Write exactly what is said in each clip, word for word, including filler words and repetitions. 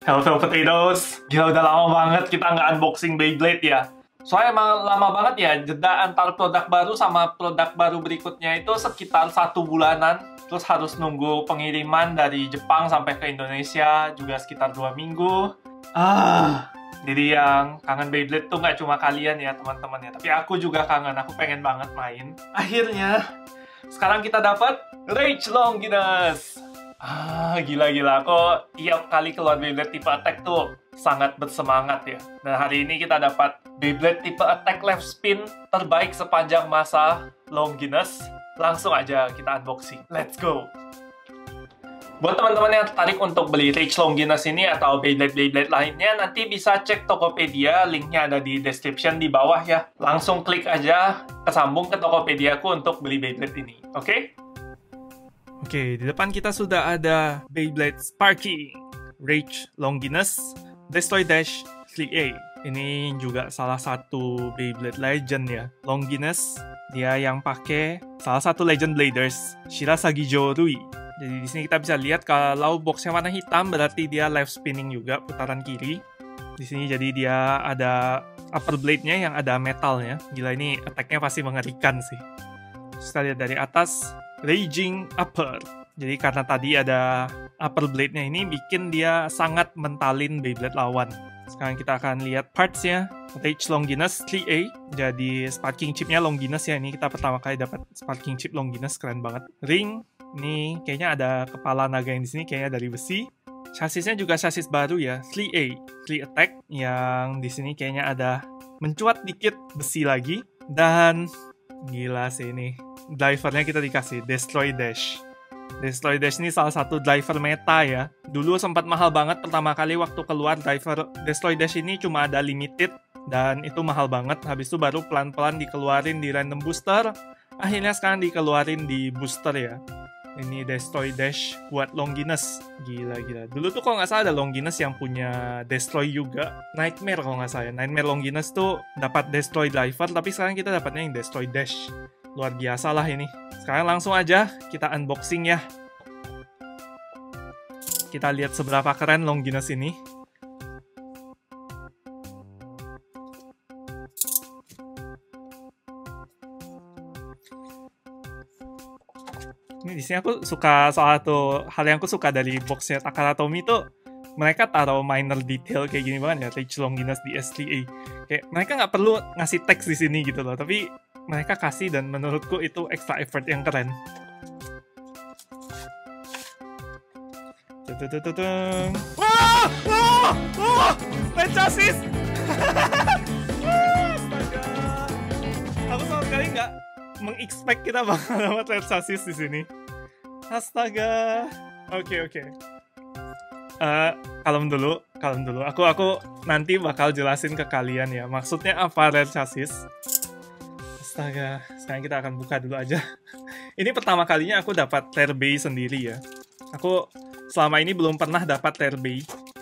Hello Potatoes, gila udah lama banget kita nggak unboxing Beyblade ya. Soalnya emang lama banget ya, jeda antar produk baru sama produk baru berikutnya itu sekitar satu bulanan. Terus harus nunggu pengiriman dari Jepang sampai ke Indonesia juga sekitar dua minggu. Ah, jadi yang kangen Beyblade tuh nggak cuma kalian ya teman-teman ya, tapi aku juga kangen, aku pengen banget main. Akhirnya, sekarang kita dapat Rage Longinus. Ah, gila-gila. Kok tiap kali keluar Beyblade tipe Attack tuh sangat bersemangat ya. Dan hari ini kita dapat Beyblade tipe Attack Left Spin terbaik sepanjang masa Longinus. Langsung aja kita unboxing. Let's go! Buat teman-teman yang tertarik untuk beli Rage Longinus ini atau Beyblade-Beyblade lainnya, nanti bisa cek Tokopedia, linknya ada di description di bawah ya. Langsung klik aja, kesambung ke Tokopedia-ku untuk beli Beyblade ini, oke? Okay? Oke, di depan kita sudah ada Beyblade Sparky, Rage Longinus, Destroy Dash tiga A. Ini juga salah satu Beyblade Legend ya. Longinus, dia yang pakai salah satu Legend Bladers, Shirasagi Jorui. Jadi di sini kita bisa lihat kalau boxnya warna hitam berarti dia left spinning juga, putaran kiri. Di sini jadi dia ada upper blade-nya yang ada metalnya. Gila, ini attack-nya pasti mengerikan sih. Terus kita lihat dari atas, Raging Upper. Jadi karena tadi ada upper blade-nya ini bikin dia sangat mentalin Beyblade lawan. Sekarang kita akan lihat parts-nya. Rage Longinus tiga A. Jadi sparking chip-nya Longinus ya. Ini kita pertama kali dapat sparking chip Longinus, keren banget. Ring, ini kayaknya ada kepala naga yang di sini kayaknya dari besi. Chassisnya juga chassis baru ya, tiga A, tiga Attack, yang di sini kayaknya ada mencuat dikit besi lagi. Dan gila sih ini. Drivernya kita dikasih Destroy Dash. Destroy Dash ini salah satu driver meta ya. Dulu sempat mahal banget pertama kali waktu keluar driver Destroy Dash ini, cuma ada limited dan itu mahal banget. Habis itu baru pelan-pelan dikeluarin di random booster. Akhirnya sekarang dikeluarin di booster ya. Ini Destroy Dash buat Longinus. Gila-gila. Dulu tuh kalau nggak salah ada Longinus yang punya Destroy juga. Nightmare kalau nggak salah. Nightmare Longinus tuh dapat Destroy driver, tapi sekarang kita dapatnya yang Destroy Dash. Luar biasa lah ini. Sekarang langsung aja kita unboxing ya. Kita lihat seberapa keren Longinus ini. Ini di sini aku suka salah satu hal yang aku suka dari boxnya Takara Tomy tuh, mereka taruh minor detail kayak gini banget ya, Rage Longinus di S tiga A. Kayak mereka nggak perlu ngasih teks di sini gitu loh, tapi mereka kasih dan menurutku itu extra effort yang keren. Tututututung. Wah! Wah! Wah! Red chassis! Astaga. Aku sama sekali nggak mengexpect kita bakal dapat red chassis di sini. Astaga. Oke, okay, oke. Okay. Uh, kalem dulu, kalem dulu. Aku aku nanti bakal jelasin ke kalian ya. Maksudnya apa red chassis? Astaga, sekarang kita akan buka dulu aja. Ini pertama kalinya aku dapat Terbay sendiri ya. Aku selama ini belum pernah dapat Terbay.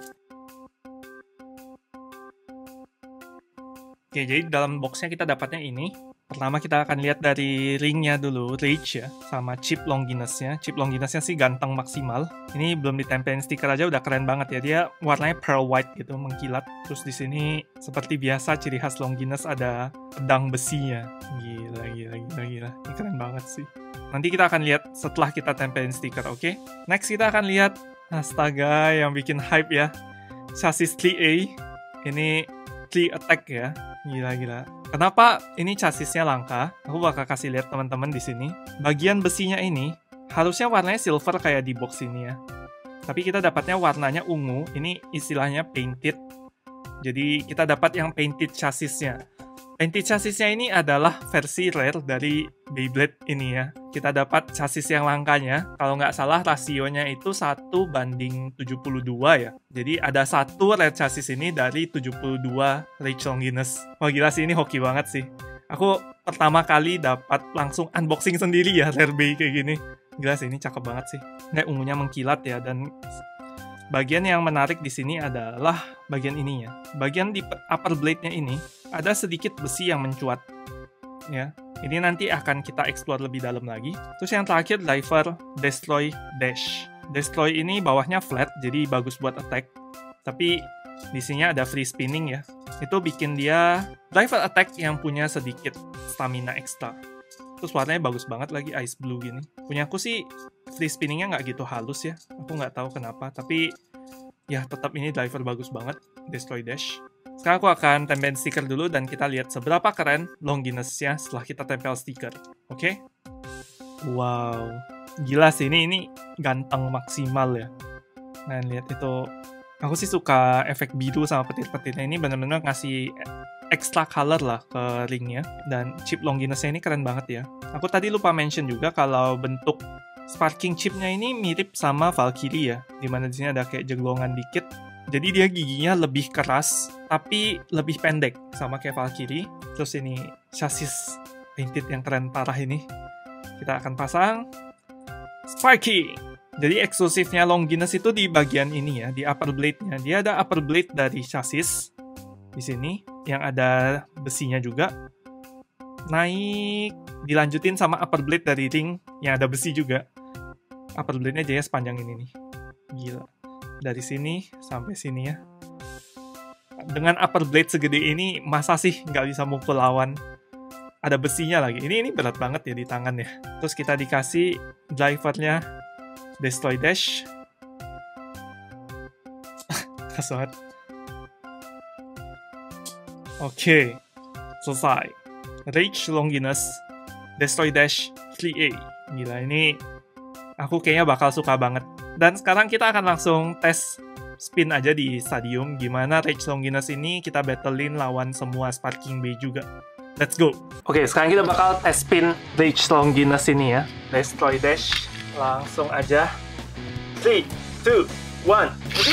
Oke, jadi dalam boxnya kita dapatnya ini. Pertama kita akan lihat dari ringnya dulu, Rage ya, sama chip Longinusnya. Chip Longinusnya sih ganteng maksimal. Ini belum ditempelin stiker aja udah keren banget ya. Dia warnanya pearl white gitu, mengkilat. Terus di sini seperti biasa ciri khas Longinus ada pedang besinya. Gila, gila, gila, gila. Ini keren banget sih. Nanti kita akan lihat setelah kita tempelin stiker, oke? Okay? Next kita akan lihat, astaga, yang bikin hype ya. Chassis tiga A. Ini tiga Attack ya. Gila, gila. Kenapa ini chassisnya langka? Aku bakal kasih lihat teman-teman di sini. Bagian besinya ini harusnya warnanya silver kayak di box ini ya. Tapi kita dapatnya warnanya ungu. Ini istilahnya painted. Jadi kita dapat yang painted chassisnya. Painted chassisnya ini adalah versi rare dari Beyblade ini ya. Kita dapat chassis yang langkanya. Kalau nggak salah rasionya itu satu banding tujuh puluh dua ya. Jadi ada satu rare chassis ini dari tujuh puluh dua Rage Longinus. Wah gila sih, ini hoki banget sih. Aku pertama kali dapat langsung unboxing sendiri ya rare Bey kayak gini. Gila sih, ini cakep banget sih. Nggak, ungunya mengkilat ya. Dan bagian yang menarik di sini adalah bagian ininya. Bagian di upper blade-nya ini ada sedikit besi yang mencuat. Ya, ini nanti akan kita explore lebih dalam lagi. Terus yang terakhir, driver Destroy Dash. Destroy ini bawahnya flat, jadi bagus buat attack. Tapi di sini ada free spinning ya. Itu bikin dia driver attack yang punya sedikit stamina ekstra. Terus warnanya bagus banget lagi, ice blue gini. Punya aku sih free spinningnya nggak gitu halus ya. Aku nggak tahu kenapa, tapi ya tetap ini driver bagus banget, Destroy Dash. Sekarang aku akan tempel stiker dulu dan kita lihat seberapa keren Longinus-nya setelah kita tempel stiker. Oke? Okay? Wow, gila sih, ini, ini ganteng maksimal ya. Nah, lihat itu. Aku sih suka efek biru sama petir-petirnya, ini benar-benar ngasih extra color lah ke ringnya. Dan chip Longinus-nya ini keren banget ya. Aku tadi lupa mention juga kalau bentuk sparking chipnya ini mirip sama Valkyrie ya, dimana di sini ada kayak jeglongan dikit. Jadi dia giginya lebih keras, tapi lebih pendek sama kayak Valkyrie. Terus ini chassis painted yang keren parah ini. Kita akan pasang Sparking. Jadi eksklusifnya Longinus itu di bagian ini ya, di upper blade-nya. Dia ada upper blade dari chassis di sini yang ada besinya juga. Naik, dilanjutin sama upper blade dari ring yang ada besi juga. Upper blade-nya jadinya sepanjang ini nih. Gila. Dari sini sampai sini ya. Dengan upper blade segede ini, masa sih nggak bisa mukul lawan? Ada besinya lagi. Ini ini berat banget ya di tangan ya. Terus kita dikasih drivernya Destroy Dash. Keras banget. Oke. Selesai. Rage Longinus Destroy Dash three A. Gila, ini aku kayaknya bakal suka banget. Dan sekarang kita akan langsung tes spin aja di stadium. Gimana Rage Longinus ini kita battlein lawan semua Sparking Bay juga. Let's go. Oke, sekarang kita bakal tes spin Rage Longinus ini ya. Destroy Dash. Langsung aja. three, two, one.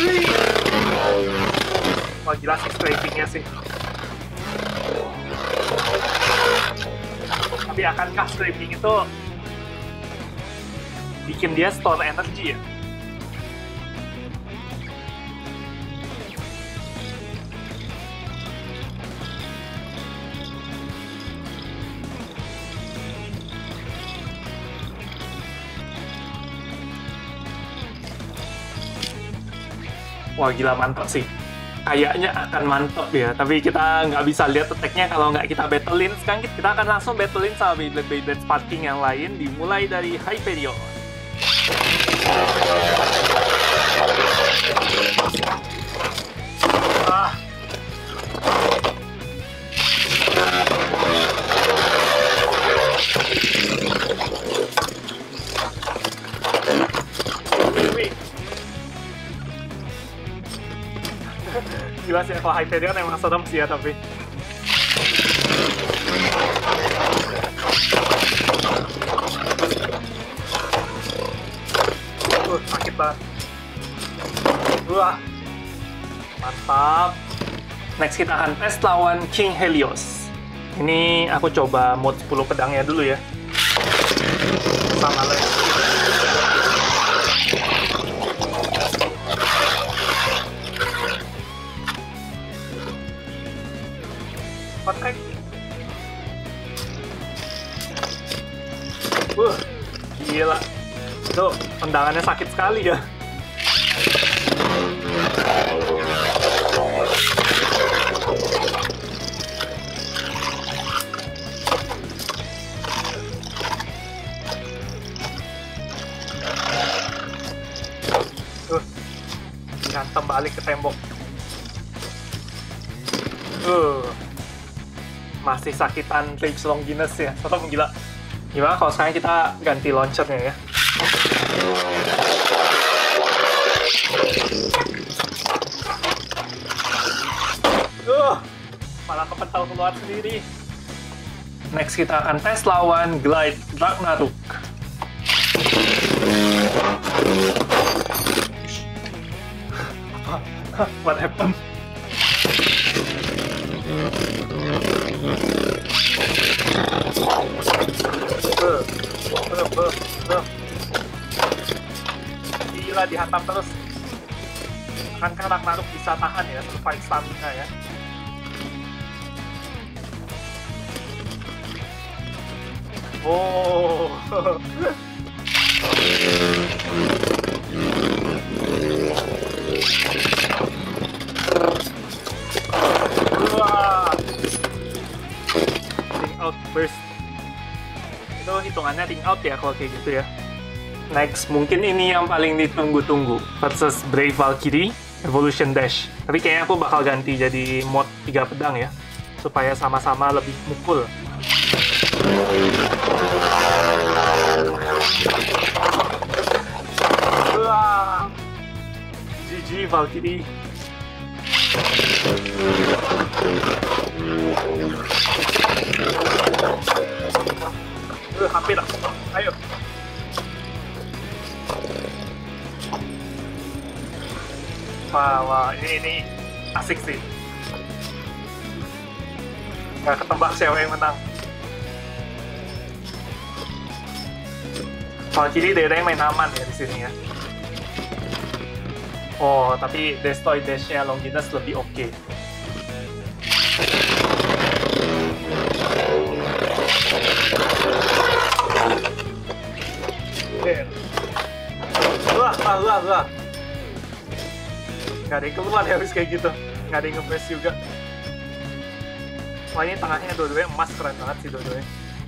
Wah, gila sih scraping-nya sih. Tapi akankah scraping itu bikin dia store energi ya? Wah, gila mantap sih. Kayaknya akan mantap ya, tapi kita nggak bisa lihat attack-nya kalau nggak kita battlein. Sekarang kita akan langsung battlein sama Beyblade-Beyblade Sparking yang lain, dimulai dari Hyperion. Ah. Gila sih, kalau Hyperion emang serem sih ya, tapi uh, sakit banget. Wah, mantap. Next kita akan tes lawan King Helios. Ini aku coba mode sepuluh pedangnya dulu ya. Sama lagi. Kontrak. Wah, gila. Tuh, tendangannya sakit sekali ya. Tuh, dihantam balik ke tembok. Tuh. Masih sakitan Rage Longinus ya, tetap gila. Gimana kalau sekarang kita ganti launchernya ya? Uh, malah kepental keluar sendiri. Next kita akan tes lawan Glide Ragnarok. What happened? Gila, dihantam terus. Akankah Ragnarok bisa tahan ya, survive stamina ya? Oh. burst. Itu hitungannya ring out ya kalau kayak gitu ya. Next, mungkin ini yang paling ditunggu-tunggu versus Brave Valkyrie Evolution Dash. Tapi kayaknya aku bakal ganti jadi mod tiga pedang ya, supaya sama-sama lebih mukul. Wah, G G Valkyrie. Uh, hampir. Ayo. Wah, wah, ini ini asik sih. Nggak ketebak siapa yang menang. Valkyrie daerahnya main aman ya di sini ya. Oh, tapi Destroy Dash-nya Longinus lebih oke. Okay. Wah, wah, wah, wah. Nggak ada yang keluar ya habis kayak gitu. Nggak ada yang nge-press juga. Wah, ini tengahnya dua-duanya emas, keren banget sih dua-duanya.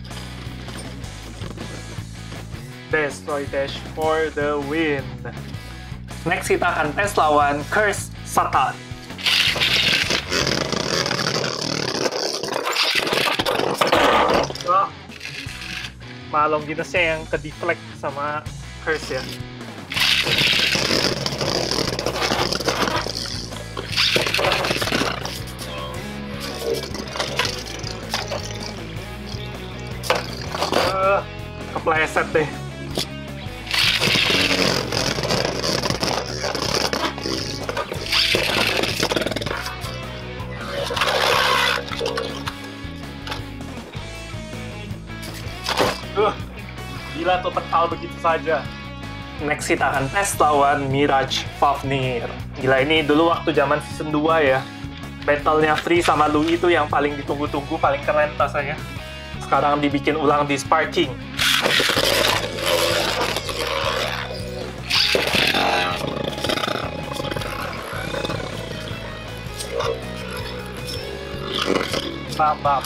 Destroy Dash for the win. Next kita akan tes lawan Curse Satan. Wah, malah Longinusnya yang ke deflect sama Curse ya. Uh, kepleset deh. Uh, gila tuh petal begitu saja. Next kita akan tes lawan Mirage Fafnir. Gila, ini dulu waktu zaman season dua ya. Battle-nya Free sama Louis itu yang paling ditunggu-tunggu, paling keren rasanya. Sekarang dibikin ulang di Sparking. Bam, bam.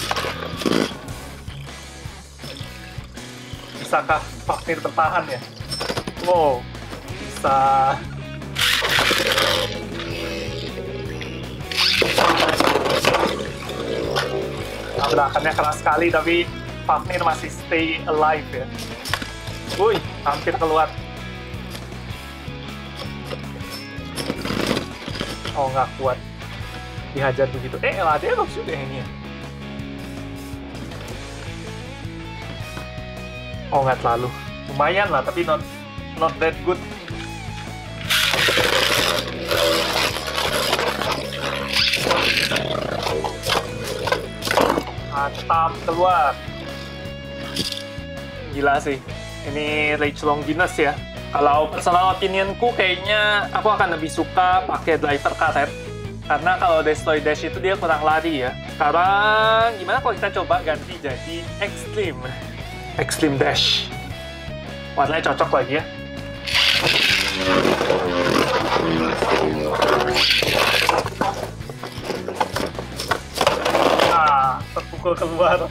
Bisakah Fafnir bertahan ya? Wow, bisa. Tabrakannya keras sekali, tapi Fafnir masih stay alive ya. Wuih, hampir keluar. Oh, nggak kuat. Dihajar begitu. Eh, L A D loh juga ini ya. Oh, nggak terlalu. Lumayan lah, tapi not not that good. Mantap, keluar. Gila sih. Ini Rage Longinus ya. Kalau personal opinionku kayaknya aku akan lebih suka pakai driver karet. Karena kalau Destroy Dash itu dia kurang lari ya. Sekarang gimana kalau kita coba ganti jadi Extreme. Extreme Dash. Warnanya cocok lagi ya. Ah, terpukul keluar.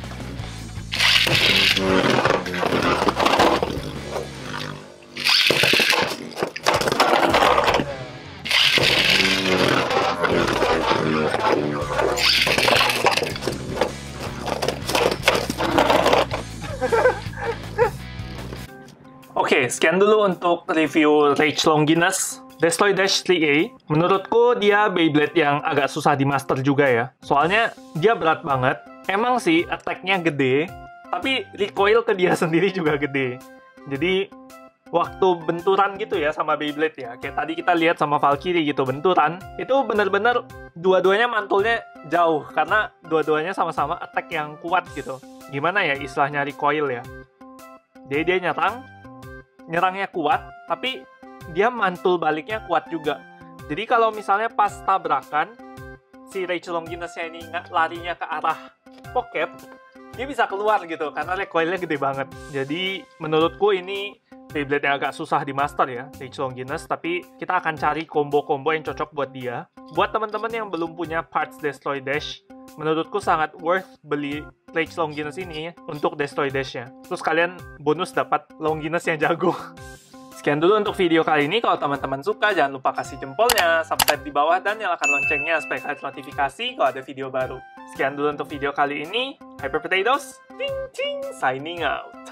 Oke, sekian dulu untuk review Rage Longinus. Destroy Dash tiga A, menurutku dia Beyblade yang agak susah di master juga ya. Soalnya dia berat banget. Emang sih attack-nya gede, tapi recoil ke dia sendiri juga gede. Jadi waktu benturan gitu ya sama Beyblade ya, kayak tadi kita lihat sama Valkyrie gitu benturan, itu bener-bener dua-duanya mantulnya jauh karena dua-duanya sama-sama attack yang kuat gitu. Gimana ya istilahnya recoil ya? Jadi dia nyerang, nyerangnya kuat, tapi dia mantul baliknya kuat juga. Jadi kalau misalnya pas tabrakan, si Rage Longinusnya ini larinya ke arah pocket, dia bisa keluar gitu, karena recoilnya gede banget. Jadi menurutku ini Beyblade yang agak susah di master ya, Rage Longinus, tapi kita akan cari combo-combo yang cocok buat dia. Buat teman-teman yang belum punya parts Destroy Dash, menurutku sangat worth beli Rage Longinus ini untuk Destroy Dash-nya. Terus kalian bonus dapat Longinus yang jago. Sekian dulu untuk video kali ini. Kalau teman-teman suka, jangan lupa kasih jempolnya, subscribe di bawah, dan nyalakan loncengnya supaya kalian notifikasi kalau ada video baru. Sekian dulu untuk video kali ini. Hyper Potatoes, ting ting, signing out.